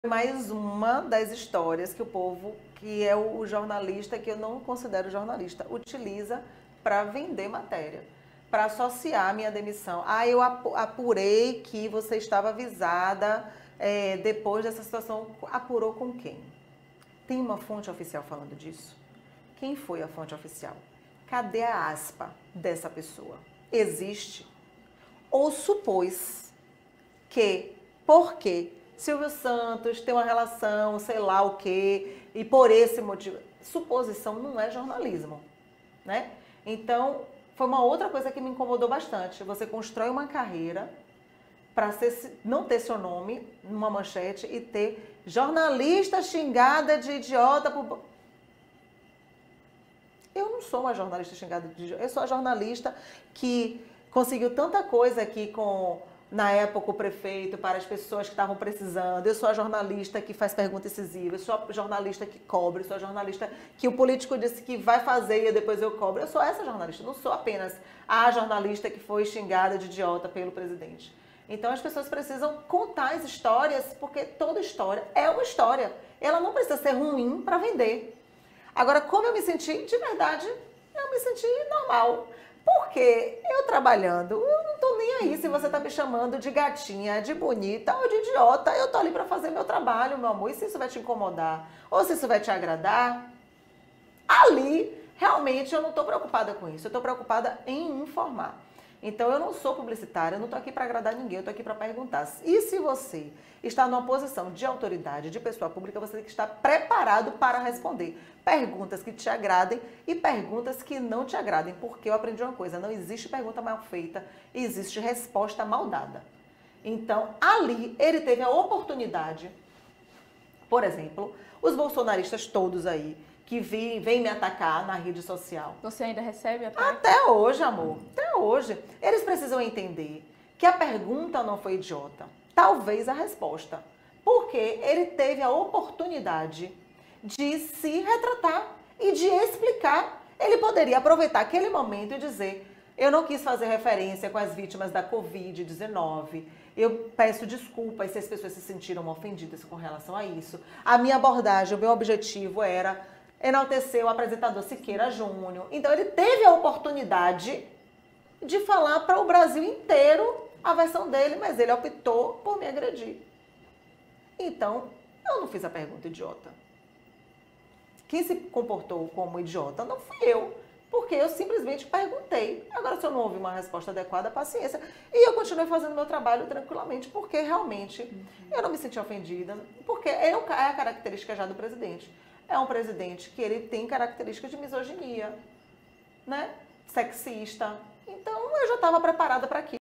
Mais uma das histórias que o povo, que é o jornalista, que eu não considero jornalista, utiliza para vender matéria, para associar a minha demissão. Ah, eu apurei que você estava avisada depois dessa situação. Apurou com quem? Tem uma fonte oficial falando disso? Quem foi a fonte oficial? Cadê a aspa dessa pessoa? Existe? Ou supôs que, porque Silvio Santos tem uma relação, sei lá o quê, e por esse motivo. Suposição não é jornalismo, né? Então, foi uma outra coisa que me incomodou bastante. Você constrói uma carreira para não ter seu nome numa manchete e ter jornalista xingada de idiota por... Eu não sou uma jornalista xingada de idiota, eu sou a jornalista que conseguiu tanta coisa aqui com... Na época, o prefeito, para as pessoas que estavam precisando. Eu sou a jornalista que faz pergunta incisiva, eu sou a jornalista que cobra, eu sou a jornalista que o político disse que vai fazer e depois eu cobro. Eu sou essa jornalista, não sou apenas a jornalista que foi xingada de idiota pelo presidente. Então, as pessoas precisam contar as histórias, porque toda história é uma história. Ela não precisa ser ruim para vender. Agora, como eu me senti, de verdade, eu me senti normal. Porque eu trabalhando, eu não tô nem aí se você tá me chamando de gatinha, de bonita ou de idiota. Eu tô ali para fazer meu trabalho, meu amor. E se isso vai te incomodar ou se isso vai te agradar, ali realmente eu não tô preocupada com isso. Eu tô preocupada em informar. Então eu não sou publicitária, eu não tô aqui para agradar ninguém, eu tô aqui para perguntar. E se você está numa posição de autoridade, de pessoa pública, você tem que estar preparado para responder perguntas que te agradem e perguntas que não te agradem. Porque eu aprendi uma coisa, não existe pergunta mal feita, existe resposta mal dada. Então, ali, ele teve a oportunidade, por exemplo, os bolsonaristas todos aí, que vêm me atacar na rede social. Você ainda recebe ataque? Até hoje, amor. Até hoje. Eles precisam entender que a pergunta não foi idiota. Talvez a resposta. Porque ele teve a oportunidade de se retratar e de explicar. Ele poderia aproveitar aquele momento e dizer: eu não quis fazer referência com as vítimas da Covid-19. Eu peço desculpas se as pessoas se sentiram ofendidas com relação a isso. A minha abordagem, o meu objetivo era enaltecer o apresentador Siqueira Júnior. Então ele teve a oportunidade de falar para o Brasil inteiro a versão dele, mas ele optou por me agredir. Então, eu não fiz a pergunta idiota. Quem se comportou como idiota não fui eu, porque eu simplesmente perguntei. Agora, se eu não ouvi uma resposta adequada, paciência. E eu continuei fazendo meu trabalho tranquilamente, porque realmente eu não me senti ofendida, porque é a característica já do presidente. É um presidente que ele tem características de misoginia, né? Sexista. Então, eu já estava preparada para aquilo.